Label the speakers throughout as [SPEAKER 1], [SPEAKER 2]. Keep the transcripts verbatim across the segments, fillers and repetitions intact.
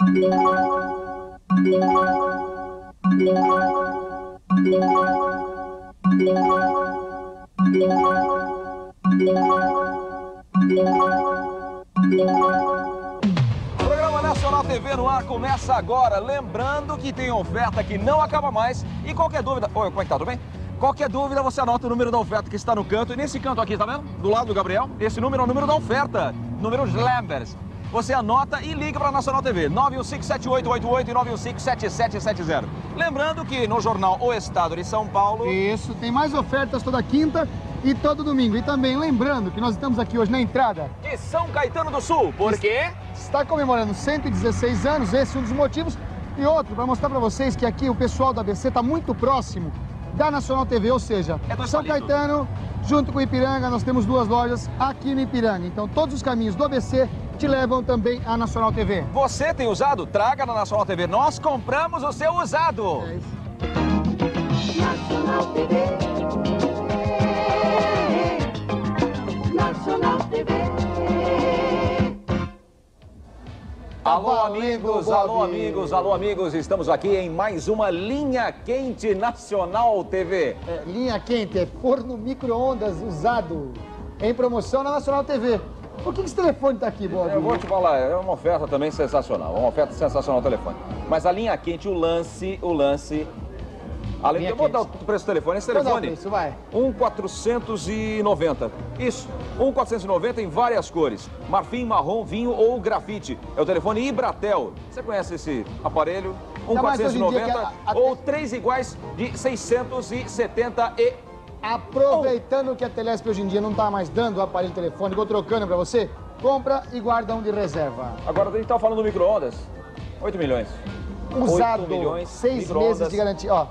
[SPEAKER 1] Programa Nacional T V no ar começa agora. Lembrando que tem oferta que não acaba mais. E qualquer dúvida... Oi, como é que tá? Tudo bem? Qualquer dúvida, você anota o número da oferta que está no canto. E nesse canto aqui, tá vendo? Do lado do Gabriel, esse número é o número da oferta. Número Lambers. Você anota e liga para a Nacional T V. nove um cinco, sete oito oito oito e nove um cinco, sete sete sete zero. Lembrando que no jornal O Estado de São Paulo...
[SPEAKER 2] Isso, tem mais ofertas toda quinta e todo domingo. E também lembrando que nós estamos aqui hoje na entrada
[SPEAKER 1] de São Caetano do Sul, porque
[SPEAKER 2] está comemorando cento e dezesseis anos, esse é um dos motivos. E outro, para mostrar para vocês que aqui o pessoal da A B C está muito próximo da Nacional T V, ou seja,
[SPEAKER 1] é
[SPEAKER 2] São Caetano, junto com Ipiranga, nós temos duas lojas aqui no Ipiranga. Então todos os caminhos do A B C te levam também à Nacional T V.
[SPEAKER 1] Você tem usado? Traga na Nacional T V. Nós compramos o seu usado.
[SPEAKER 2] É isso.
[SPEAKER 3] Nacional T V. Nacional T V.
[SPEAKER 1] Alô,
[SPEAKER 2] Valendo,
[SPEAKER 1] amigos,
[SPEAKER 2] Bob.
[SPEAKER 1] alô, amigos, alô, amigos. Estamos aqui em mais uma Linha Quente Nacional T V.
[SPEAKER 2] É, linha quente, é forno micro-ondas usado em promoção na Nacional T V. Por que esse telefone está aqui, Bob?
[SPEAKER 1] Eu vou te falar, é uma oferta também sensacional, uma oferta sensacional o telefone. Mas a linha quente, o lance, o lance... Além de
[SPEAKER 2] Linha
[SPEAKER 1] eu vou dar o
[SPEAKER 2] quente.
[SPEAKER 1] preço do telefone, esse
[SPEAKER 2] Qual é o
[SPEAKER 1] telefone...
[SPEAKER 2] preço, vai?
[SPEAKER 1] um quatrocentos e noventa. Isso, um quatrocentos e noventa em várias cores. Marfim, marrom, vinho ou grafite. É o telefone Ibratel. Você conhece esse aparelho? um
[SPEAKER 2] Ainda mais
[SPEAKER 1] quatrocentos e noventa
[SPEAKER 2] hoje em dia que a- a-
[SPEAKER 1] ou três iguais de seiscentos e setenta e...
[SPEAKER 2] Aproveitando que a Telesp hoje em dia não está mais dando o aparelho telefônico ou trocando para você, compra e guarda um de reserva.
[SPEAKER 1] Agora a gente tá falando do micro-ondas. oito milhões.
[SPEAKER 2] Usado,
[SPEAKER 1] oito milhões,
[SPEAKER 2] seis
[SPEAKER 1] micro-ondas.
[SPEAKER 2] meses de garantia. Ó,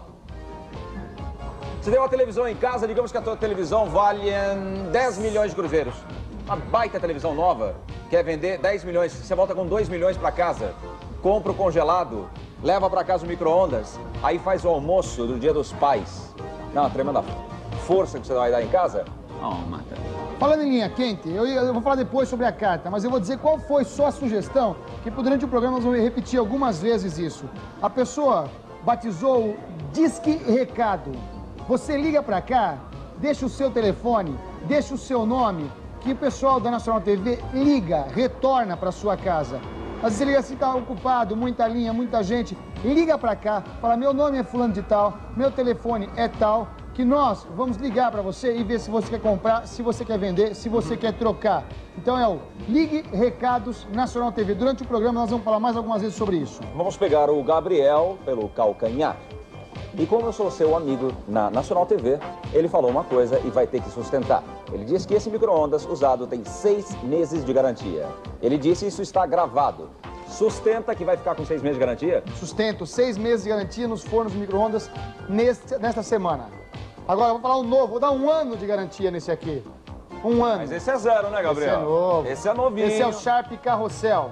[SPEAKER 1] Você tem uma televisão em casa, digamos que a tua televisão vale hum, dez milhões de cruzeiros. Uma baita televisão nova, quer vender dez milhões, você volta com dois milhões para casa, compra o congelado, leva para casa o micro-ondas, aí faz o almoço do Dia dos Pais. Não, uma tremenda força que você vai dar em casa. Oh, mata.
[SPEAKER 2] falando em linha quente, eu, eu vou falar depois sobre a carta, mas eu vou dizer qual foi só a sugestão, que durante o programa nós vamos repetir algumas vezes isso. A pessoa batizou o Disque Recado. Você liga pra cá, deixa o seu telefone, deixa o seu nome, que o pessoal da Nacional T V liga, retorna pra sua casa. Às vezes você liga assim, tá ocupado, muita linha, muita gente. Liga pra cá, fala, meu nome é fulano de tal, meu telefone é tal, que nós vamos ligar pra você e ver se você quer comprar, se você quer vender, se você quer trocar. Então é o Ligue Recados Nacional T V. Durante o programa nós vamos falar mais algumas vezes sobre isso.
[SPEAKER 1] Vamos pegar o Gabriel pelo calcanhar. E como eu sou seu amigo na Nacional T V, ele falou uma coisa e vai ter que sustentar. Ele disse que esse micro-ondas usado tem seis meses de garantia. Ele disse isso está gravado. Sustenta que vai ficar com seis meses de garantia?
[SPEAKER 2] Sustento, seis meses de garantia nos fornos micro-ondas neste- nesta semana. Agora, vou falar um novo, vou dar um ano de garantia nesse aqui. Um ano.
[SPEAKER 1] Mas esse é zero, né, Gabriel?
[SPEAKER 2] Esse é novo.
[SPEAKER 1] Esse é novinho.
[SPEAKER 2] Esse é o Sharp Carrossel.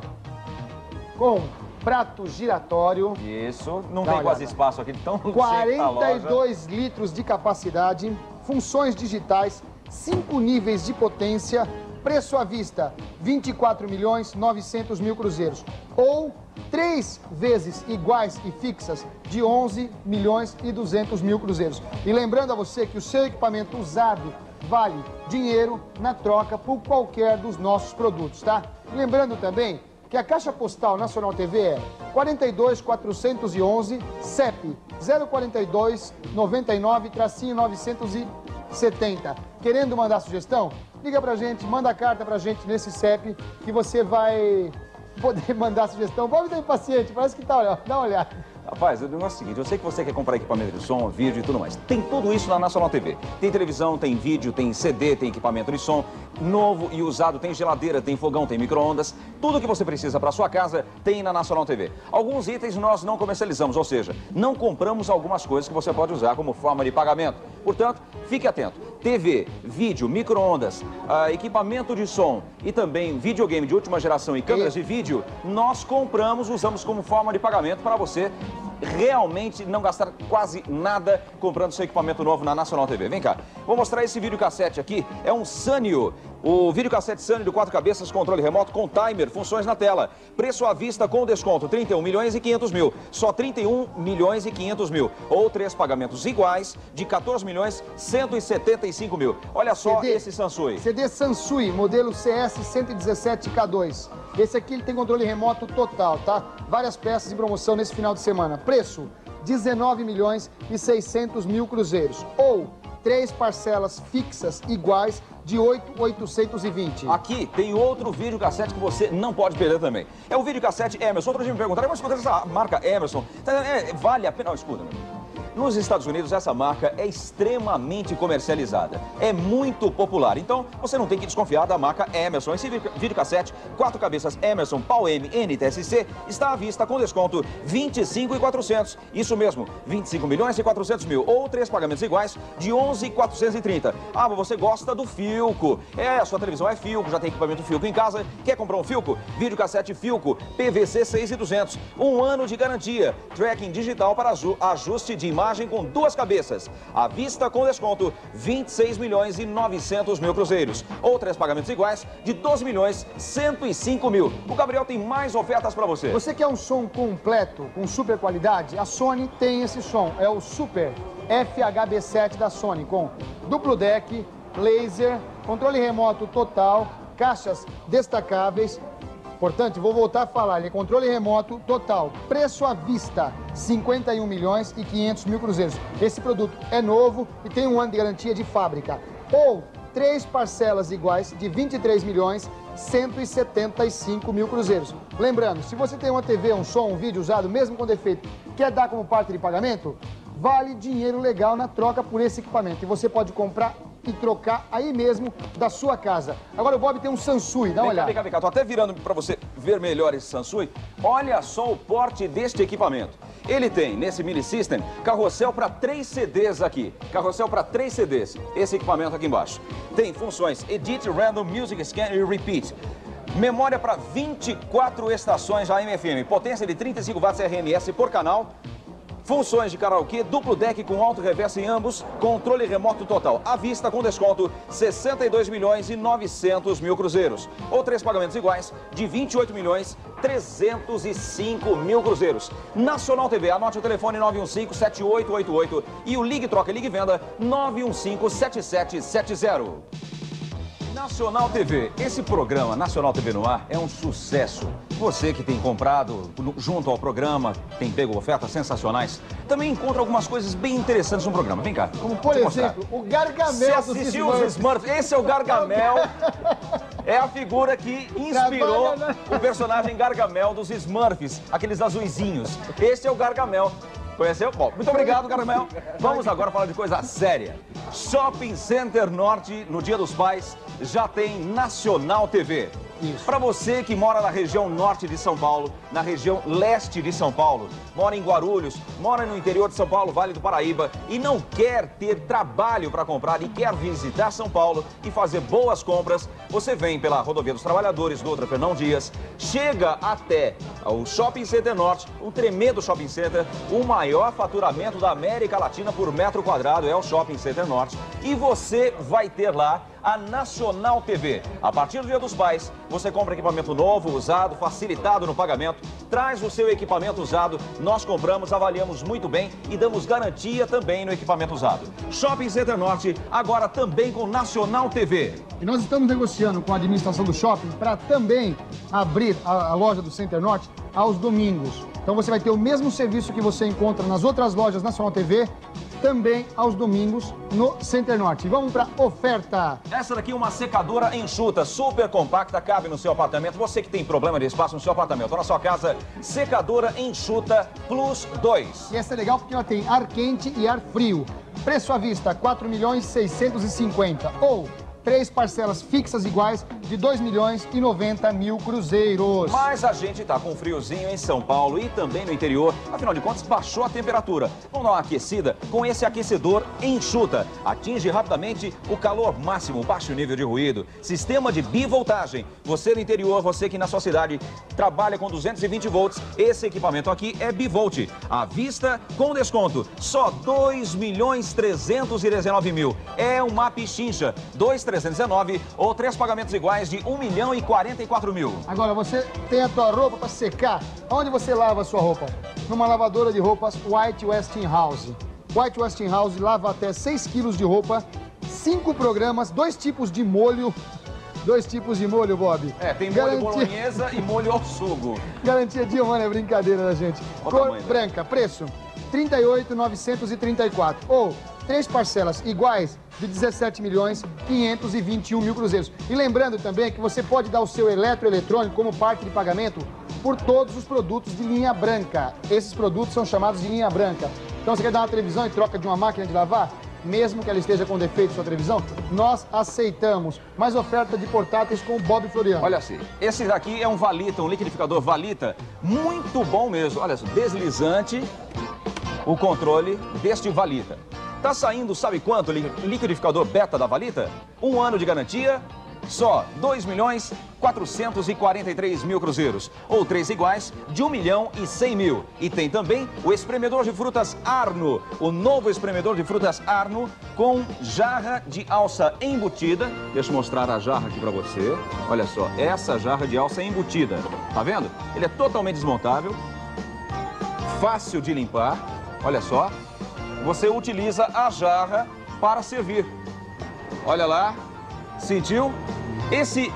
[SPEAKER 2] Com prato giratório.
[SPEAKER 1] Isso, não
[SPEAKER 2] Dá
[SPEAKER 1] tem
[SPEAKER 2] uma
[SPEAKER 1] quase
[SPEAKER 2] olhada.
[SPEAKER 1] espaço aqui, tão cheio
[SPEAKER 2] quarenta e dois litros de capacidade, funções digitais, cinco níveis de potência, preço à vista, vinte e quatro milhões e novecentos mil cruzeiros. Ou três vezes iguais e fixas de onze milhões e duzentos mil cruzeiros. E lembrando a você que o seu equipamento usado vale dinheiro na troca por qualquer dos nossos produtos, tá? E lembrando também que a Caixa Postal Nacional T V é quarenta e dois, quatrocentos e onze, C E P zero quarenta e dois, noventa e nove, tracinho novecentos e setenta. Querendo mandar sugestão? Liga pra gente, manda carta pra gente nesse C E P que você vai poder mandar sugestão. Pode estar impaciente, parece que tá olhando, dá uma olhada.
[SPEAKER 1] Rapaz, o negócio é o seguinte, eu sei que você quer comprar equipamento de som, vídeo e tudo mais. Tem tudo isso na Nacional T V. Tem televisão, tem vídeo, tem C D, tem equipamento de som, novo e usado, tem geladeira, tem fogão, tem micro-ondas. Tudo que você precisa para sua casa tem na Nacional T V. Alguns itens nós não comercializamos, ou seja, não compramos algumas coisas que você pode usar como forma de pagamento. Portanto, fique atento. T V, vídeo, micro-ondas, ah, equipamento de som e também videogame de última geração e câmeras de vídeo, nós compramos, usamos como forma de pagamento para você realmente não gastar quase nada comprando seu equipamento novo na Nacional T V. Vem cá, vou mostrar esse videocassete aqui, é um Sanyo O videocassete Sunny de quatro cabeças, controle remoto com timer, funções na tela. Preço à vista com desconto, trinta e um milhões e quinhentos mil. Só trinta e um milhões e quinhentos mil. Ou três pagamentos iguais de quatorze milhões cento e setenta e cinco mil. Olha só
[SPEAKER 2] C D,
[SPEAKER 1] esse Sansui.
[SPEAKER 2] C D Sansui, modelo C S cento e dezessete K dois. Esse aqui ele tem controle remoto total, tá? Várias peças em promoção nesse final de semana. Preço, dezenove milhões e seiscentos mil cruzeiros. Ou três parcelas fixas iguais de oito mil oitocentos e vinte.
[SPEAKER 1] Aqui tem outro videocassete que você não pode perder também. É o videocassete Emerson. Outro dia me perguntaram, mas escuta essa marca Emerson, é, vale a pena? Não, escuta, meu. Nos Estados Unidos, essa marca é extremamente comercializada. É muito popular. Então, você não tem que desconfiar da marca Emerson. Esse videocassete, quatro cabeças Emerson Pau M N T S C, está à vista com desconto vinte e cinco mil e quatrocentos. Isso mesmo, vinte e cinco milhões e quatrocentos mil. Ou três pagamentos iguais de onze mil quatrocentos e trinta. Ah, mas você gosta do Philco. É, a sua televisão é Philco, já tem equipamento Philco em casa. Quer comprar um Philco? Videocassete Philco P V C seis mil e duzentos. Um ano de garantia. Tracking digital para ajuste de imagem com duas cabeças. À vista com desconto, vinte e seis milhões e novecentos mil cruzeiros. Ou três pagamentos iguais de doze milhões cento e cinco mil. O Gabriel tem mais ofertas para você.
[SPEAKER 2] Você quer um som completo, com super qualidade? A Sony tem esse som. É o Super F H B sete da Sony, com duplo deck, laser, controle remoto total, caixas destacáveis. Portanto, vou voltar a falar, ele é controle remoto total, preço à vista, cinquenta e um milhões e quinhentos mil cruzeiros. Esse produto é novo e tem um ano de garantia de fábrica. Ou três parcelas iguais de vinte e três milhões cento e setenta e cinco mil cruzeiros. Lembrando, se você tem uma T V, um som, um vídeo usado, mesmo com defeito, quer dar como parte de pagamento, vale dinheiro legal na troca por esse equipamento. E você pode comprar e trocar aí mesmo da sua casa. Agora o Bob tem um Sansui, dá uma olhada.
[SPEAKER 1] Vem cá, vem cá, tô até virando para você ver melhor esse Sansui. Olha só o porte deste equipamento. Ele tem, nesse Mini System, carrossel para três C Ds aqui. Carrossel para três C Ds. Esse equipamento aqui embaixo. Tem funções Edit, Random, Music Scan e Repeat. Memória para vinte e quatro estações A M F M. Potência de trinta e cinco watts R M S por canal. Funções de karaokê, duplo deck com alto reverso em ambos, controle remoto total. À vista com desconto, sessenta e dois milhões e novecentos mil cruzeiros. Ou três pagamentos iguais de vinte e oito milhões trezentos e cinco mil cruzeiros. Nacional T V, anote o telefone nove um cinco, sete oito oito oito e o Ligue Troca e Ligue Venda nove um cinco, sete sete sete zero. Nacional T V, esse programa Nacional T V no ar é um sucesso. Você que tem comprado junto ao programa, tem pego ofertas sensacionais, também encontra algumas coisas bem interessantes no programa. Vem cá.
[SPEAKER 2] Como por exemplo, mostrar. O Gargamel
[SPEAKER 1] Você assistiu os Smurfs? Esse é o Gargamel. É a figura que inspirou o personagem Gargamel dos Smurfs, aqueles azuizinhos. Esse é o Gargamel. Conheceu? Bom, muito obrigado, Gargamel. Vamos agora falar de coisa séria. Shopping Center Norte, no Dia dos Pais, já tem Nacional T V. Para você que mora na região norte de São Paulo, na região leste de São Paulo, mora em Guarulhos, mora no interior de São Paulo, Vale do Paraíba, e não quer ter trabalho para comprar e quer visitar São Paulo e fazer boas compras, você vem pela Rodovia dos Trabalhadores, Doutor Fernão Dias, chega até o Shopping Center Norte, um tremendo shopping center, o maior faturamento da América Latina por metro quadrado é o Shopping Center Norte, e você vai ter lá a Nacional T V. A partir do Dia dos Pais, você compra equipamento novo, usado, facilitado no pagamento, traz o seu equipamento usado, nós compramos, avaliamos muito bem e damos garantia também no equipamento usado. Shopping Center Norte, agora também com Nacional T V.
[SPEAKER 2] E nós estamos negociando com a administração do shopping para também abrir a, a loja do Center Norte aos domingos. Então você vai ter o mesmo serviço que você encontra nas outras lojas Nacional T V, também aos domingos no Center Norte. Vamos para oferta.
[SPEAKER 1] Essa daqui é uma secadora enxuta, super compacta, cabe no seu apartamento. Você que tem problema de espaço no seu apartamento ou na sua casa, secadora enxuta Plus dois.
[SPEAKER 2] E essa é legal porque ela tem ar quente e ar frio. Preço à vista, quatro milhões seiscentos e cinquenta. Ou três parcelas fixas iguais de dois milhões e noventa mil cruzeiros.
[SPEAKER 1] Mas a gente tá com friozinho em São Paulo e também no interior. Afinal de contas, baixou a temperatura. Vamos dar uma aquecida com esse aquecedor enxuta. Atinge rapidamente o calor máximo, baixo nível de ruído. Sistema de bivoltagem. Você no interior, você que na sua cidade trabalha com duzentos e vinte volts, esse equipamento aqui é bivolt. À vista, com desconto, só dois milhões trezentos e dezenove mil. É uma pichincha. dois milhões trezentos e dezenove ou três pagamentos iguais de um milhão e quarenta e quatro mil.
[SPEAKER 2] Agora, você tem a tua roupa para secar. Onde você lava a sua roupa? Numa lavadora de roupas White Westinghouse. White Westinghouse lava até seis quilos de roupa, cinco programas, dois tipos de molho. Dois tipos de molho, Bob.
[SPEAKER 1] É, tem molho
[SPEAKER 2] Garantia...
[SPEAKER 1] bolonhesa e molho ao sugo.
[SPEAKER 2] Garantia de um ano, é brincadeira da gente.
[SPEAKER 1] Qual
[SPEAKER 2] Cor
[SPEAKER 1] tamanho, né?
[SPEAKER 2] branca, preço trinta e oito mil novecentos e trinta e quatro. Ou três parcelas iguais de dezessete milhões quinhentos e vinte e um mil cruzeiros. E lembrando também que você pode dar o seu eletroeletrônico como parte de pagamento por todos os produtos de linha branca. Esses produtos são chamados de linha branca. Então, você quer dar uma televisão e troca de uma máquina de lavar? Mesmo que ela esteja com defeito sua televisão, nós aceitamos. Mais oferta de portáteis com o Bob Floriano.
[SPEAKER 1] Olha assim, esse daqui é um Valita, um liquidificador Valita, muito bom mesmo. Olha só, deslizante, o controle deste Valita. Tá saindo, sabe quanto, liquidificador beta da Valita? Um ano de garantia, só dois milhões quatrocentos e quarenta e três mil cruzeiros, ou três iguais de um milhão e cem mil. E tem também o espremedor de frutas Arno, o novo espremedor de frutas Arno com jarra de alça embutida. Deixa eu mostrar a jarra aqui para você. Olha só, essa jarra de alça embutida, tá vendo? Ele é totalmente desmontável, fácil de limpar. Olha só, você utiliza a jarra para servir. Olha lá, sentiu? Esse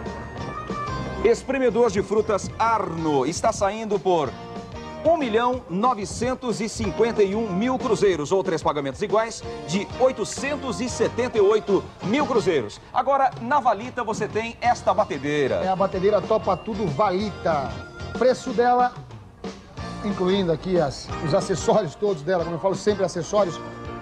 [SPEAKER 1] espremedor de frutas Arno está saindo por um milhão novecentos e cinquenta e um mil cruzeiros, ou três pagamentos iguais de oitocentos e setenta e oito mil cruzeiros. Agora, na Valita você tem esta batedeira.
[SPEAKER 2] É a batedeira Topa Tudo Valita. Preço dela, incluindo aqui as, os acessórios todos dela, como eu falo sempre, acessórios.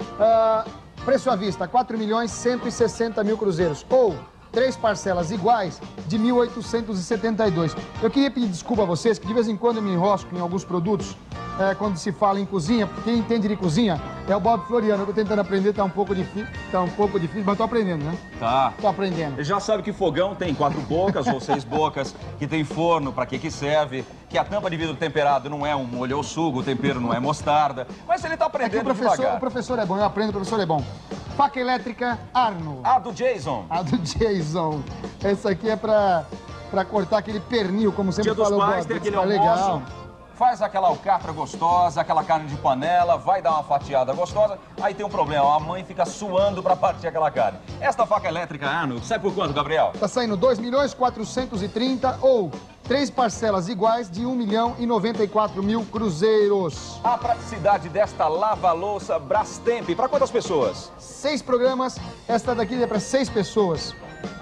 [SPEAKER 2] Uh, preço à vista, quatro milhões cento e sessenta mil cruzeiros, ou três parcelas iguais de mil oitocentos e setenta e dois. Eu queria pedir desculpa a vocês, que de vez em quando eu me enrosco em alguns produtos, é, quando se fala em cozinha, porque quem entende de cozinha é o Bob Floriano. Eu tô tentando aprender, tá um pouco difícil, tá um pouco difícil, mas tô aprendendo, né?
[SPEAKER 1] Tá.
[SPEAKER 2] Tô aprendendo.
[SPEAKER 1] Ele já sabe que fogão tem quatro bocas ou seis bocas, que tem forno, para que que serve, que a tampa de vidro temperado não é um molho ou sugo, o tempero não é mostarda, mas ele tá
[SPEAKER 2] É que
[SPEAKER 1] aprendendo
[SPEAKER 2] o professor,
[SPEAKER 1] devagar.
[SPEAKER 2] o professor é bom, eu aprendo, o professor é bom. Faca elétrica Arno.
[SPEAKER 1] A do Jason.
[SPEAKER 2] A do Jason. Essa aqui é pra, pra cortar aquele pernil, como sempre
[SPEAKER 1] Dia dos
[SPEAKER 2] fala o
[SPEAKER 1] Pais,
[SPEAKER 2] Bob.
[SPEAKER 1] tem aquele
[SPEAKER 2] Tá
[SPEAKER 1] almoço,
[SPEAKER 2] legal.
[SPEAKER 1] faz aquela alcatra gostosa, aquela carne de panela, vai dar uma fatiada gostosa, aí tem um problema, a mãe fica suando pra partir aquela carne. Esta faca elétrica Arno, sai por quanto, Gabriel?
[SPEAKER 2] Tá saindo dois milhões quatrocentos e trinta ou três parcelas iguais de um milhão e noventa e quatro mil cruzeiros.
[SPEAKER 1] A praticidade desta lava-louça Brastemp, para quantas pessoas?
[SPEAKER 2] Seis programas, esta daqui é para seis pessoas.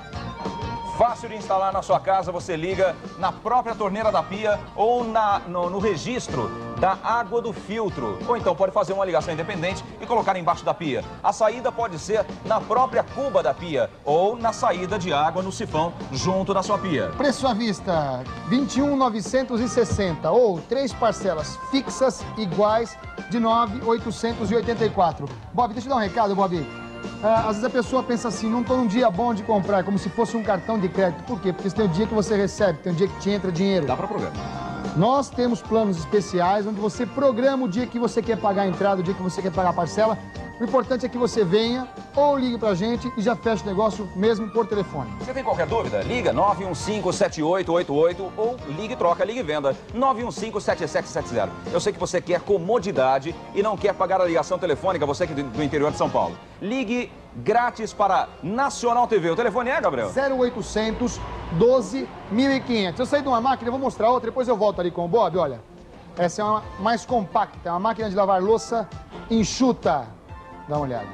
[SPEAKER 1] Fácil de instalar na sua casa, você liga na própria torneira da pia ou na, no, no registro da água do filtro. Ou então pode fazer uma ligação independente e colocar embaixo da pia. A saída pode ser na própria cuba da pia ou na saída de água no sifão junto da sua pia.
[SPEAKER 2] Preço à vista, vinte e um mil novecentos e sessenta ou três parcelas fixas iguais de nove mil oitocentos e oitenta e quatro. Bob, deixa eu dar um recado, Bob. Ah, às vezes a pessoa pensa assim, não estou num dia bom de comprar, como se fosse um cartão de crédito. Por quê? Porque tem o dia que você recebe, tem o dia que te entra dinheiro.
[SPEAKER 1] Dá para programar.
[SPEAKER 2] Nós temos planos especiais onde você programa o dia que você quer pagar a entrada, o dia que você quer pagar a parcela. O importante é que você venha ou ligue pra gente e já feche o negócio mesmo por telefone.
[SPEAKER 1] Você tem qualquer dúvida? Liga nove um cinco, sete oito oito oito ou ligue troca, ligue venda nove um cinco, sete sete sete zero. Eu sei que você quer comodidade e não quer pagar a ligação telefônica, você que é do interior de São Paulo. Ligue grátis para Nacional T V. O telefone é, Gabriel?
[SPEAKER 2] zero oitocentos, doze, mil e quinhentos. Eu saí de uma máquina, eu vou mostrar outra, depois eu volto ali com o Bob, olha. Essa é uma mais compacta, é uma máquina de lavar louça enxuta. Dá uma olhada.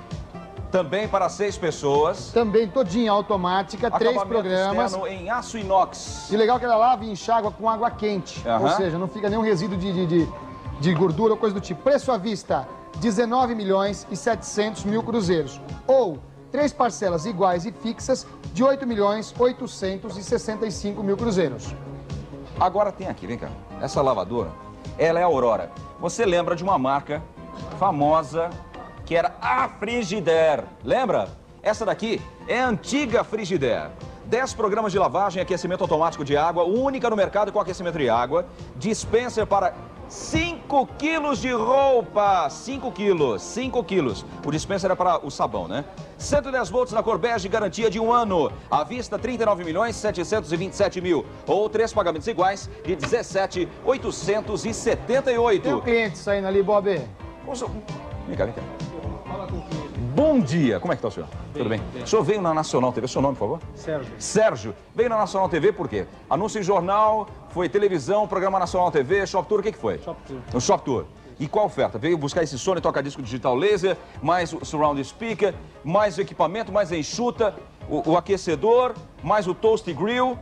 [SPEAKER 1] Também para seis pessoas.
[SPEAKER 2] Também todinha automática, três programas.
[SPEAKER 1] Externo em aço inox.
[SPEAKER 2] E legal que ela lava e enxágua com água quente.
[SPEAKER 1] Uhum.
[SPEAKER 2] Ou seja, não fica nenhum resíduo de, de, de, de gordura ou coisa do tipo. Preço à vista, dezenove milhões e setecentos mil cruzeiros. Ou três parcelas iguais e fixas de oito milhões oitocentos e sessenta e cinco mil cruzeiros.
[SPEAKER 1] Agora tem aqui, vem cá. Essa lavadora, ela é a Aurora. Você lembra de uma marca famosa que era a Frigidaire. Lembra? Essa daqui é a antiga Frigidaire. dez programas de lavagem e aquecimento automático de água, única no mercado com aquecimento de água, dispenser para cinco quilos de roupa, cinco quilos, cinco quilos. O dispenser era para o sabão, né? cento e dez volts na cor bege, garantia de um ano. À vista, trinta e nove milhões setecentos e vinte e sete mil. Ou três pagamentos iguais de dezessete mil oitocentos e setenta e oito.
[SPEAKER 2] Tem um cliente saindo ali, Bob.
[SPEAKER 1] Vem cá, vem cá. Bom dia, como é que está o senhor? Bem, Tudo bem? bem? O senhor veio na Nacional T V, seu nome, por favor?
[SPEAKER 2] Sérgio.
[SPEAKER 1] Sérgio, veio na Nacional T V por quê? Anúncio em jornal, foi televisão, programa Nacional T V, Shop Tour, o que que foi?
[SPEAKER 2] Shop Tour.
[SPEAKER 1] O Shop Tour. E qual oferta? Veio buscar esse Sony toca-disco digital laser, mais o surround speaker, mais o equipamento, mais a enxuta, o, o aquecedor, mais o toast grill.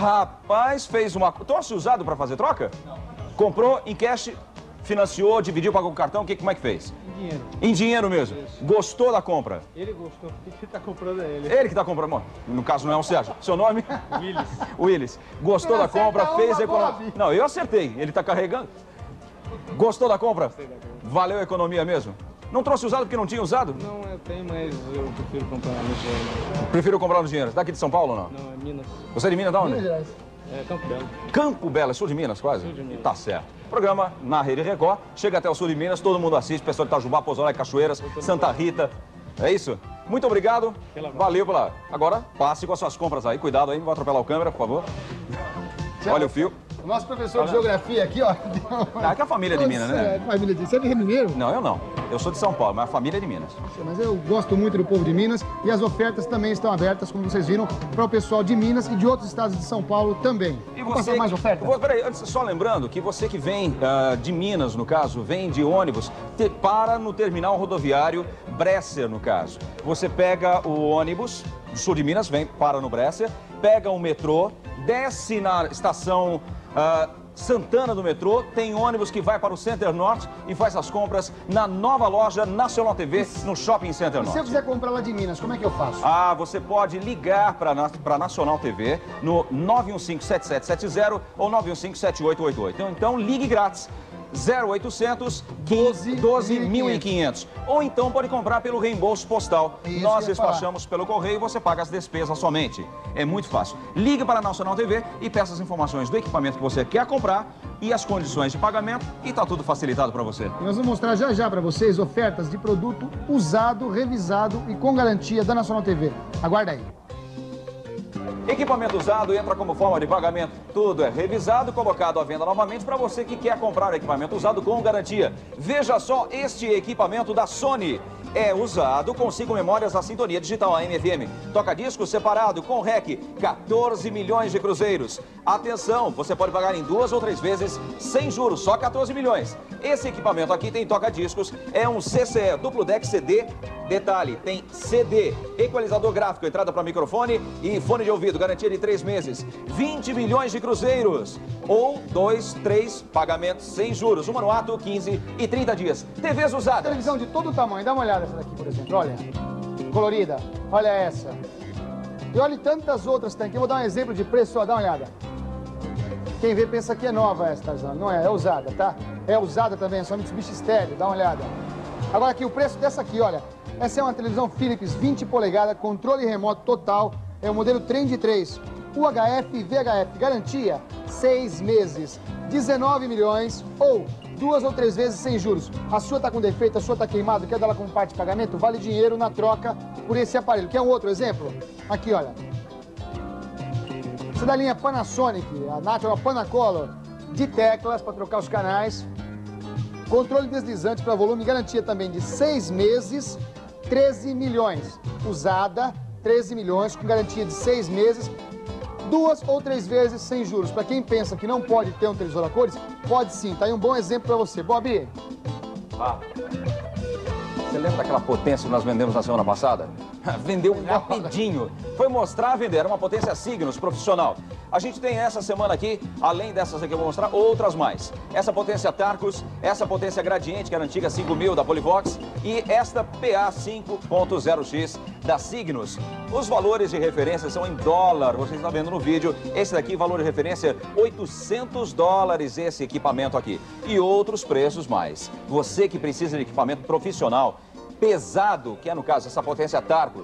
[SPEAKER 1] Rapaz, fez uma... Trouxe usado para fazer troca? Não. Comprou em cash, financiou, dividiu, pagou com cartão, que, como é que fez?
[SPEAKER 2] Em dinheiro.
[SPEAKER 1] Em dinheiro mesmo.
[SPEAKER 2] Isso.
[SPEAKER 1] Gostou da compra?
[SPEAKER 2] Ele gostou. O que está comprando é ele.
[SPEAKER 1] Ele que está comprando. Bom, no caso não é o Sérgio. Seu nome?
[SPEAKER 2] Willis.
[SPEAKER 1] Willis. Gostou
[SPEAKER 2] Não
[SPEAKER 1] da compra,
[SPEAKER 2] acerta
[SPEAKER 1] fez
[SPEAKER 2] uma,
[SPEAKER 1] economia.
[SPEAKER 2] Bob.
[SPEAKER 1] Não, eu acertei. Ele está carregando. Gostou da compra?
[SPEAKER 4] Gostei da compra.
[SPEAKER 1] Valeu a economia mesmo? Não trouxe usado porque não tinha usado?
[SPEAKER 4] Não, eu tenho, mas eu prefiro comprar no dinheiro.
[SPEAKER 1] Prefiro comprar no dinheiro. Daqui de São Paulo ou não?
[SPEAKER 4] Não, é Minas.
[SPEAKER 1] Você é de Minas, da onde?
[SPEAKER 2] Minas Gerais.
[SPEAKER 4] É Campo Belo.
[SPEAKER 1] Campo Belo, é sul de Minas quase?
[SPEAKER 4] Sul de Minas.
[SPEAKER 1] Tá certo. Programa na Rede Record, chega até o sul de Minas, todo mundo assiste, pessoal de Itajubá, Pouso Alegre, Cachoeiras, Santa Rita. É isso? Muito obrigado. Valeu pela... Agora, passe com as suas compras aí. Cuidado aí, não vai atropelar o câmera, por favor. Olha o fio.
[SPEAKER 2] O nosso professor de geografia aqui, ó.
[SPEAKER 1] Ah, é que a família é de Minas, né?
[SPEAKER 2] É, família de... Você é de mineiro?
[SPEAKER 1] Não, eu não. Eu sou de São Paulo, mas a família é de Minas.
[SPEAKER 2] Mas eu gosto muito do povo de Minas e as ofertas também estão abertas, como vocês viram, para o pessoal de Minas e de outros estados de São Paulo também.
[SPEAKER 1] E
[SPEAKER 2] Vou passar
[SPEAKER 1] você...
[SPEAKER 2] mais ofertas?
[SPEAKER 1] Vou, peraí, antes, só lembrando que você que vem ah, de Minas, no caso, vem de ônibus, te, para no terminal rodoviário Bresser, no caso. Você pega o ônibus do sul de Minas, vem, para no Bresser, pega o metrô, desce na estação... ah, Santana do metrô, tem ônibus que vai para o Center Norte e faz as compras na nova loja Nacional T V no Shopping Center
[SPEAKER 2] E
[SPEAKER 1] Norte.
[SPEAKER 2] se eu quiser comprar lá de Minas, como é que eu faço?
[SPEAKER 1] Ah, você pode ligar para a Nacional T V no nove um cinco, sete sete sete zero ou nove um cinco, sete oito oito oito. Então, então ligue grátis. zero oitocentos, doze mil e quinhentos. Ou então pode comprar pelo reembolso postal.
[SPEAKER 2] Isso
[SPEAKER 1] Nós
[SPEAKER 2] que eu ia
[SPEAKER 1] despachamos pelo correio e você paga as despesas somente. É muito fácil. Ligue para a Nacional T V e peça as informações do equipamento que você quer comprar e as condições de pagamento e tá tudo facilitado para você.
[SPEAKER 2] E nós vamos mostrar já já para vocês ofertas de produto usado, revisado e com garantia da Nacional T V. Aguarda aí.
[SPEAKER 1] Equipamento usado entra como forma de pagamento. Tudo é revisado e colocado à venda novamente para você que quer comprar equipamento usado com garantia. Veja só este equipamento da Sony. É usado com cinco memórias da sintonia digital A M F M. Toca disco separado com R E C, quatorze milhões de cruzeiros. Atenção, você pode pagar em duas ou três vezes sem juros, só quatorze milhões. Esse equipamento aqui tem toca discos, é um C C E, duplo deck C D. Detalhe, tem C D, equalizador gráfico, entrada para microfone e fone de ouvido, garantia de três meses. vinte milhões de cruzeiros. Ou dois, três pagamentos sem juros. Uma no ato, quinze e trinta dias. T Vs usadas.
[SPEAKER 2] Televisão de todo tamanho, dá uma olhada essa daqui, por exemplo, olha. Colorida, olha essa. E olha tantas outras que tem aqui. Eu vou dar um exemplo de preço, ó, dá uma olhada. Quem vê pensa que é nova essa, Tarzan. Não é, é usada, tá? É usada também, é só Mitsubishi estéreo, dá uma olhada. Agora aqui, o preço dessa aqui, olha. Essa é uma televisão Philips vinte polegadas, controle remoto total, é o modelo Trend três. U H F e V H F, garantia, seis meses, dezenove milhões ou duas ou três vezes sem juros. A sua está com defeito, a sua está queimada, quer dar ela como parte de pagamento? Vale dinheiro na troca por esse aparelho. Quer um outro exemplo? Aqui, olha. Essa é da linha Panasonic, a Natural Panacolor, de teclas para trocar os canais. Controle deslizante para volume, garantia também de seis meses, treze milhões. Usada, treze milhões, com garantia de seis meses, duas ou três vezes sem juros. Para quem pensa que não pode ter um televisor a cores, pode sim. Tá aí um bom exemplo para você. Bob.
[SPEAKER 1] Ah, você lembra daquela potência que nós vendemos na semana passada? Vendeu rapidinho. Foi mostrar, vender. Era uma potência Signos profissional. A gente tem essa semana aqui, além dessas aqui que eu vou mostrar, outras mais. Essa potência Tarcus, essa potência Gradiente, que era a antiga cinco mil da Polivox, e esta P A cinco ponto zero X da Signos. Os valores de referência são em dólar, vocês estão vendo no vídeo. Esse daqui, valor de referência, oitocentos dólares esse equipamento aqui. E outros preços mais. Você que precisa de equipamento profissional, pesado, que é no caso essa potência Tarcus,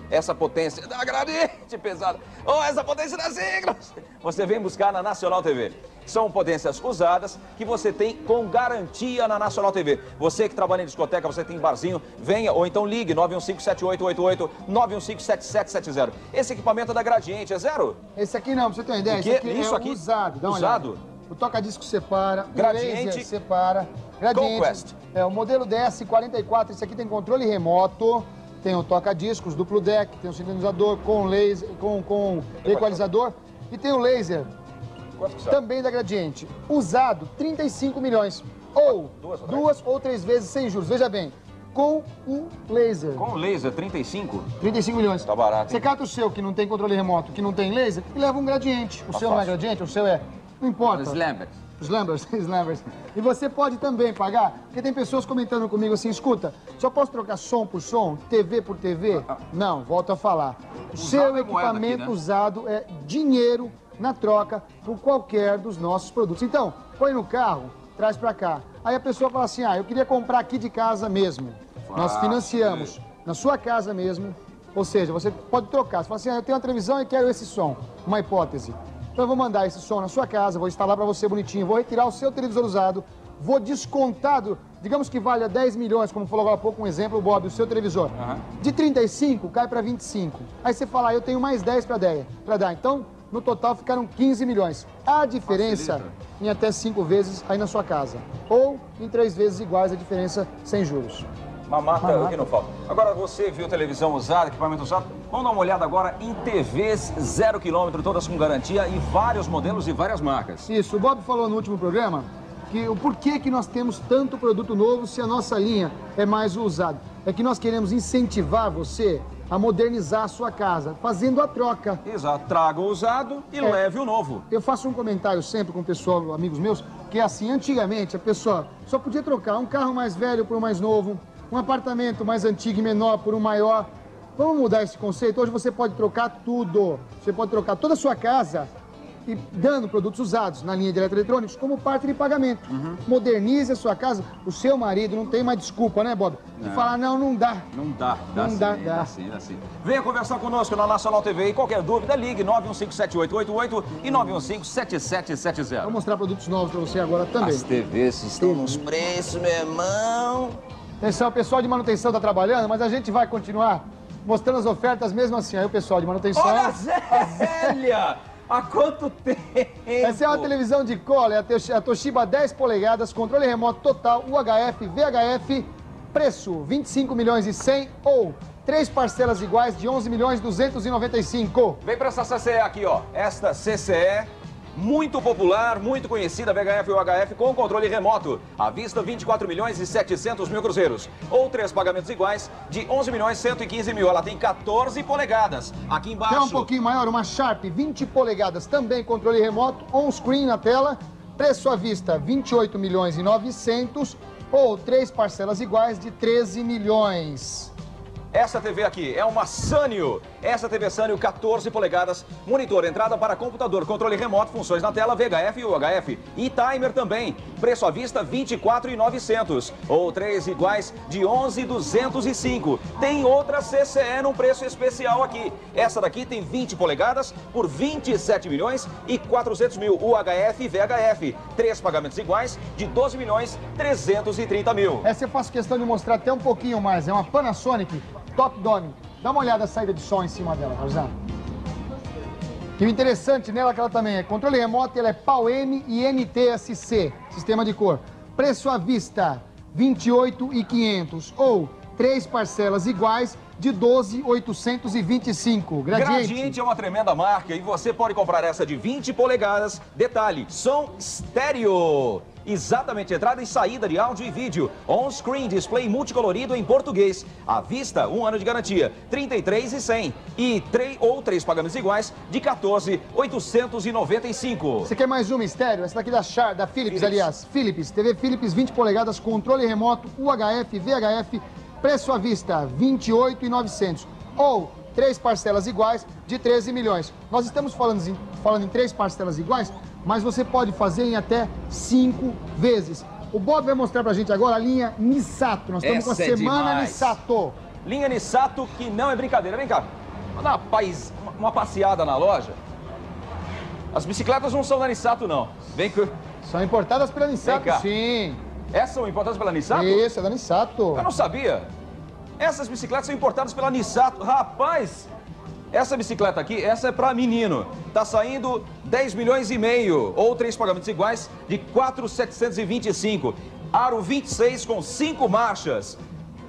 [SPEAKER 1] essa potência da gradiente pesada, ou essa potência das siglas, você vem buscar na Nacional T V. São potências usadas que você tem com garantia na Nacional T V. Você que trabalha em discoteca, você tem barzinho, venha ou então ligue nove um cinco, sete oito oito oito, nove um cinco, sete sete sete zero. Esse equipamento é da Gradiente, é zero?
[SPEAKER 2] Esse aqui não, pra você ter uma ideia,
[SPEAKER 1] Que?
[SPEAKER 2] esse aqui
[SPEAKER 1] Isso
[SPEAKER 2] é
[SPEAKER 1] aqui?
[SPEAKER 2] usado. Dá uma
[SPEAKER 1] Usado?
[SPEAKER 2] olhada. O toca-disco separa,
[SPEAKER 1] Gradiente.
[SPEAKER 2] o laser separa. Gradiente.
[SPEAKER 1] Conquest.
[SPEAKER 2] É, o modelo D S quarenta e quatro, esse aqui tem controle remoto, tem o toca-discos, duplo deck, tem o sintonizador com laser, com, com equalizador e tem o laser.
[SPEAKER 1] Quanto que sai?
[SPEAKER 2] Também da Gradiente. Usado, trinta e cinco milhões. Ou
[SPEAKER 1] Duas,
[SPEAKER 2] duas ou três vezes sem juros. Veja bem, com um laser.
[SPEAKER 1] Com laser, trinta e cinco?
[SPEAKER 2] trinta e cinco milhões.
[SPEAKER 1] Tá barato,
[SPEAKER 2] Você
[SPEAKER 1] hein?
[SPEAKER 2] cata o seu, que não tem controle remoto, que não tem laser, e leva um Gradiente. O
[SPEAKER 1] Tá
[SPEAKER 2] seu não é
[SPEAKER 1] fácil.
[SPEAKER 2] Gradiente, o seu é... Não importa.
[SPEAKER 1] Os Lambert.
[SPEAKER 2] Os Lambers, os Lambers. E você pode também pagar, porque tem pessoas comentando comigo assim, escuta, só posso trocar som por som, T V por T V? Não, volto a falar. O
[SPEAKER 1] Usado
[SPEAKER 2] seu
[SPEAKER 1] é moeda
[SPEAKER 2] equipamento
[SPEAKER 1] aqui, né?
[SPEAKER 2] usado é dinheiro na troca por qualquer dos nossos produtos. Então, põe no carro, traz pra cá. Aí a pessoa fala assim, ah, eu queria comprar aqui de casa mesmo. Nós
[SPEAKER 1] Fácil.
[SPEAKER 2] financiamos na sua casa mesmo, ou seja, você pode trocar. Você fala assim, ah, eu tenho uma televisão e quero esse som, uma hipótese. Então eu vou mandar esse som na sua casa, vou instalar para você bonitinho, vou retirar o seu televisor usado, vou descontado, digamos que valha dez milhões, como falou agora há pouco um exemplo, Bob, o seu televisor.
[SPEAKER 1] Uhum.
[SPEAKER 2] De trinta e cinco cai para vinte e cinco. Aí você fala, ah, eu tenho mais dez para dar. Então, no total ficaram quinze milhões. A diferença
[SPEAKER 1] Facilita.
[SPEAKER 2] em até cinco vezes aí na sua casa. Ou em três vezes iguais a diferença sem juros.
[SPEAKER 1] Mamata,
[SPEAKER 2] Mamata.
[SPEAKER 1] o que não falta. Agora, você viu televisão usada, equipamento usado? Vamos dar uma olhada agora em T Vs zero quilômetro, todas com garantia e vários modelos e várias marcas.
[SPEAKER 2] Isso, o Bob falou no último programa que o porquê que nós temos tanto produto novo se a nossa linha é mais usada. É que nós queremos incentivar você a modernizar a sua casa, fazendo a troca.
[SPEAKER 1] Exato, traga o usado e
[SPEAKER 2] É.
[SPEAKER 1] leve o novo.
[SPEAKER 2] Eu faço um comentário sempre com o pessoal, amigos meus, que é assim, antigamente a pessoa só podia trocar um carro mais velho por um mais novo, um apartamento mais antigo e menor por um maior. Vamos mudar esse conceito? Hoje você pode trocar tudo. Você pode trocar toda a sua casa e dando produtos usados na linha de eletroeletrônicos como parte de pagamento. Modernize a sua casa. O seu marido não tem mais desculpa, né, Bob? De
[SPEAKER 1] Não.
[SPEAKER 2] falar, não, não dá.
[SPEAKER 1] Não dá, dá
[SPEAKER 2] Não
[SPEAKER 1] sim,
[SPEAKER 2] dá,
[SPEAKER 1] dá
[SPEAKER 2] dá.
[SPEAKER 1] sim, dá sim. Venha conversar conosco na Nacional T V e qualquer dúvida, ligue nove um cinco, sete oito oito oito e nove um cinco, sete sete sete zero.
[SPEAKER 2] Vou mostrar produtos novos para você agora também.
[SPEAKER 1] As T Vs estão nos preços, meu irmão.
[SPEAKER 2] Atenção, o pessoal de manutenção está trabalhando, mas a gente vai continuar mostrando as ofertas mesmo assim. Aí o pessoal de manutenção...
[SPEAKER 1] Olha a Zélia! Há quanto tempo?
[SPEAKER 2] Essa é uma televisão de cola, é a Toshi- a Toshiba dez polegadas, controle remoto total, U H F, V H F, preço vinte e cinco milhões e cem ou três parcelas iguais de onze milhões duzentos e noventa e cinco.
[SPEAKER 1] Vem pra essa C C E aqui, ó. Esta C C E, muito popular, muito conhecida, V H F e U H F com controle remoto. À vista, vinte e quatro milhões e setecentos mil cruzeiros. Ou três pagamentos iguais de onze milhões e cento e quinze mil. Ela tem quatorze polegadas. Aqui embaixo...
[SPEAKER 2] Quer um pouquinho maior, uma Sharp vinte polegadas, também controle remoto, on-screen na tela, preço à vista vinte e oito milhões e novecentos ou três parcelas iguais de treze milhões.
[SPEAKER 1] Essa T V aqui é uma Sanyo. Essa T V Sanyo, quatorze polegadas, monitor, entrada para computador, controle remoto, funções na tela, V H F e U H F. E timer também. Preço à vista, vinte e quatro milhões e novecentos. Ou três iguais de onze milhões duzentos e cinco. Tem outra C C E num preço especial aqui. Essa daqui tem vinte polegadas por vinte e sete milhões e quatrocentos mil. U H F e V H F. Três pagamentos iguais de doze milhões trezentos e trinta mil.
[SPEAKER 2] Essa eu faço questão de mostrar até um pouquinho mais. É uma Panasonic Top Dome. Dá uma olhada na saída de som em cima dela, Tarzan. E o interessante nela é que ela também é controle remoto, ela é P A U-M e N T S C, sistema de cor. Preço à vista, vinte e oito mil e quinhentos ou três parcelas iguais de doze mil oitocentos e vinte e cinco. Gradiente.
[SPEAKER 1] Gradiente é uma tremenda marca e você pode comprar essa de vinte polegadas. Detalhe, som estéreo. Exatamente, entrada e saída de áudio e vídeo. On-screen, display multicolorido em português. À vista, um ano de garantia, trinta e três mil e cem. E três ou três pagamentos iguais de quatorze mil oitocentos e noventa e cinco.
[SPEAKER 2] Você quer mais uma estéreo? Essa daqui da Char, da Philips,
[SPEAKER 1] Philips.
[SPEAKER 2] aliás. Philips, T V Philips vinte polegadas, controle remoto, U H F, V H F, preço à vista, vinte e oito mil e novecentos. Ou três parcelas iguais de treze milhões. Nós estamos falando em, falando em três parcelas iguais, mas você pode fazer em até cinco vezes. O Bob vai mostrar pra gente agora a linha Nissato. Nós estamos com a
[SPEAKER 1] Essa é
[SPEAKER 2] semana
[SPEAKER 1] demais.
[SPEAKER 2] Nissato.
[SPEAKER 1] Linha Nissato, que não é brincadeira. Vem cá, vamos dar uma, pais... uma passeada na loja. As bicicletas não são da Nissato, não. Vem que...
[SPEAKER 2] São importadas pela Nissato,
[SPEAKER 1] Vem cá.
[SPEAKER 2] sim.
[SPEAKER 1] Essas são importadas pela Nissato?
[SPEAKER 2] Isso, é da Nissato.
[SPEAKER 1] Eu não sabia. Essas bicicletas são importadas pela Nissato. Rapaz, essa bicicleta aqui, essa é para menino. Tá saindo dez milhões e meio, ou três pagamentos iguais, de quatro mil setecentos e vinte e cinco. Aro vinte e seis com cinco marchas.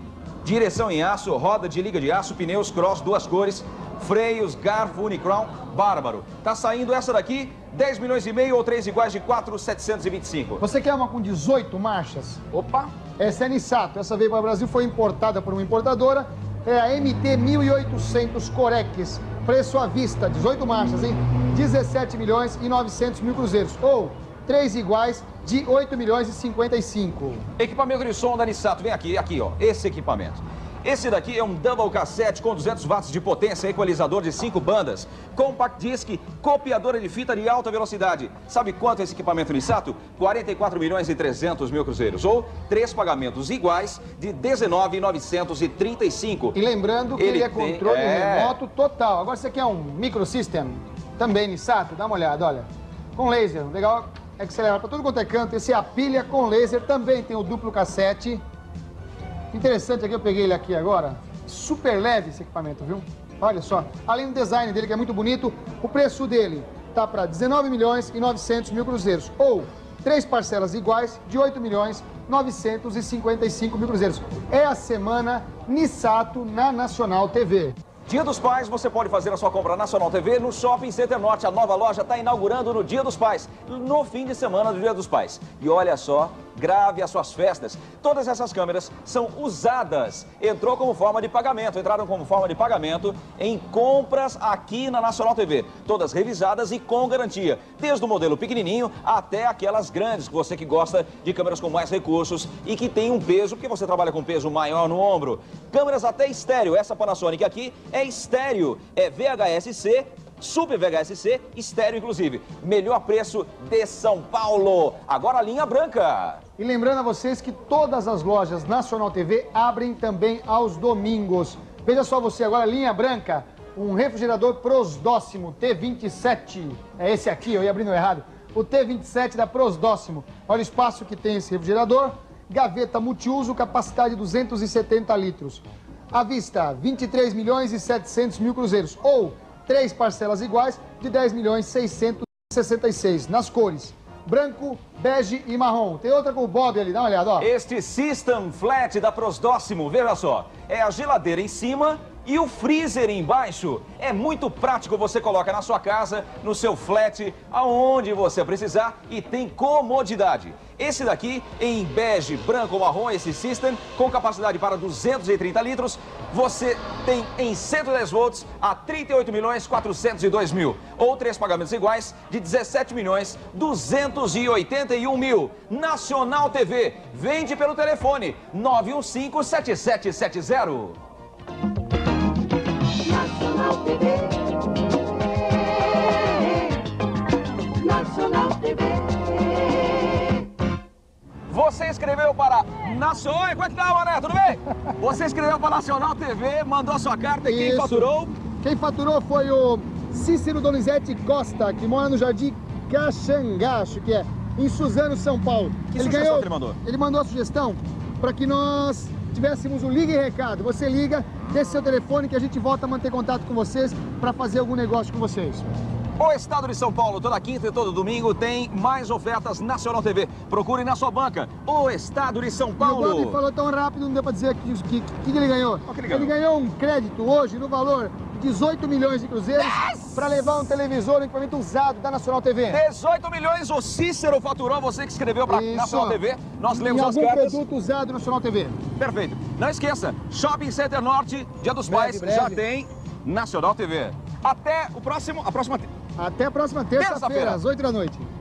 [SPEAKER 1] Direção em aço, roda de liga de aço, pneus cross, duas cores, freios, garfo, Unicrown, bárbaro. Tá saindo essa daqui, dez milhões e meio ou três iguais de quatro mil setecentos e vinte e cinco.
[SPEAKER 2] Você quer uma com dezoito marchas?
[SPEAKER 1] Opa!
[SPEAKER 2] Essa é Nissato. Essa veio para o Brasil, foi importada por uma importadora. É a M T mil e oitocentos Corex. Preço à vista, dezoito marchas, hein? dezessete milhões e novecentos mil cruzeiros. Ou três iguais de oito milhões e cinquenta e cinco.
[SPEAKER 1] Equipamento de som da Nissato, vem aqui, aqui ó, esse equipamento. Esse daqui é um double cassete com duzentos watts de potência, equalizador de cinco bandas, compact disc, copiadora de fita de alta velocidade. Sabe quanto é esse equipamento Nissato? quarenta e quatro milhões e trezentos mil cruzeiros, ou três pagamentos iguais de dezenove mil novecentos e trinta e cinco.
[SPEAKER 2] E lembrando que ele,
[SPEAKER 1] Ele
[SPEAKER 2] é
[SPEAKER 1] tem-
[SPEAKER 2] controle
[SPEAKER 1] é.
[SPEAKER 2] remoto total. Agora você quer um microsystem, também Nissato, dá uma olhada, olha. Com laser, legal é que você leva para todo quanto é canto. Esse é a pilha com laser, também tem o duplo cassete. Interessante aqui, eu peguei ele aqui agora. Super leve esse equipamento, viu? Olha só. Além do design dele, que é muito bonito, o preço dele tá para dezenove milhões e novecentos mil cruzeiros. Ou três parcelas iguais de oito milhões e novecentos e cinquenta e cinco mil cruzeiros. É a semana Nissato na Nacional T V.
[SPEAKER 1] Dia dos Pais, você pode fazer a sua compra Nacional T V no Shopping Center Norte. A nova loja está inaugurando no Dia dos Pais, no fim de semana do Dia dos Pais. E olha só, grave as suas festas. Todas essas câmeras são usadas. Entrou como forma de pagamento, entraram como forma de pagamento em compras aqui na Nacional T V. Todas revisadas e com garantia. Desde o modelo pequenininho até aquelas grandes, você que gosta de câmeras com mais recursos e que tem um peso, porque você trabalha com peso maior no ombro. Câmeras até estéreo. Essa Panasonic aqui é estéreo, é V H S C, Super V H S C, estéreo inclusive. Melhor preço de São Paulo. Agora a linha branca.
[SPEAKER 2] E lembrando a vocês que todas as lojas Nacional T V abrem também aos domingos. Veja só você agora, linha branca, um refrigerador Prosdóximo T vinte e sete. É esse aqui, eu ia abrindo errado. O T vinte e sete da Prosdóximo. Olha o espaço que tem esse refrigerador. Gaveta multiuso, capacidade duzentos e setenta litros. À vista, vinte e três milhões e setecentos mil cruzeiros. Ou três parcelas iguais de dez milhões e seiscentos e sessenta e seis. Nas cores branco, bege e marrom. Tem outra com o Bob ali, dá uma olhada, ó.
[SPEAKER 1] Este System Flat da Prosdóximo, veja só, é a geladeira em cima e o freezer embaixo. É muito prático, você coloca na sua casa, no seu flat, aonde você precisar e tem comodidade. Esse daqui, em bege, branco ou marrom, esse System, com capacidade para duzentos e trinta litros, você tem em cento e dez volts a trinta e oito milhões quatrocentos e dois mil. Ou três pagamentos iguais de dezessete milhões duzentos e oitenta e um mil. Nacional T V, vende pelo telefone nove um cinco, sete sete sete zero.
[SPEAKER 3] Nacional T V. Nacional T V.
[SPEAKER 1] Você escreveu para Nacional... Oi, como é que tá, Mané? Tudo bem? Você escreveu para Nacional T V, mandou a sua carta e quem
[SPEAKER 2] Isso.
[SPEAKER 1] faturou?
[SPEAKER 2] Quem faturou foi o Cícero Donizete Costa, que mora no Jardim Caxangá, acho que é, em Suzano, São Paulo.
[SPEAKER 1] Que sugestão que ele mandou?
[SPEAKER 2] Ele mandou a sugestão para que nós tivéssemos o Liga e Recado. Você liga, deixa seu telefone que a gente volta a manter contato com vocês para fazer algum negócio com vocês.
[SPEAKER 1] O Estado de São Paulo, toda quinta e todo domingo, tem mais ofertas Nacional T V. Procure na sua banca. O Estado de São
[SPEAKER 2] E o Bob
[SPEAKER 1] Paulo.
[SPEAKER 2] falou tão rápido, não deu para dizer o que, que, que ele ganhou.
[SPEAKER 1] O que ele ganhou?
[SPEAKER 2] Ele ganhou um crédito hoje no valor de dezoito milhões de cruzeiros para levar um televisor, um equipamento usado da Nacional T V.
[SPEAKER 1] dezoito milhões, o Cícero faturou, você que escreveu para
[SPEAKER 2] Isso.
[SPEAKER 1] Nacional T V. Nós
[SPEAKER 2] Em
[SPEAKER 1] lemos as
[SPEAKER 2] algum
[SPEAKER 1] cartas.
[SPEAKER 2] produto usado Nacional T V.
[SPEAKER 1] Perfeito. Não esqueça, Shopping Center Norte, Dia dos
[SPEAKER 2] Breve,
[SPEAKER 1] Pais,
[SPEAKER 2] breve.
[SPEAKER 1] já tem Nacional T V. Até o próximo, a próxima...
[SPEAKER 2] Até a próxima terça-feira,
[SPEAKER 1] Terça-feira.
[SPEAKER 2] às oito da noite.